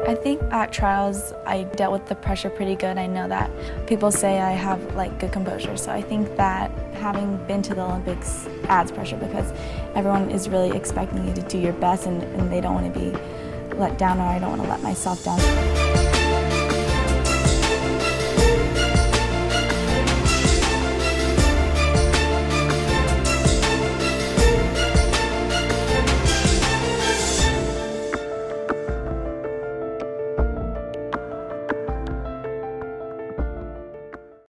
I think at trials I dealt with the pressure pretty good. I know that people say I have good composure, so I think that having been to the Olympics adds pressure because everyone is really expecting you to do your best and they don't want to be let down, or I don't want to let myself down.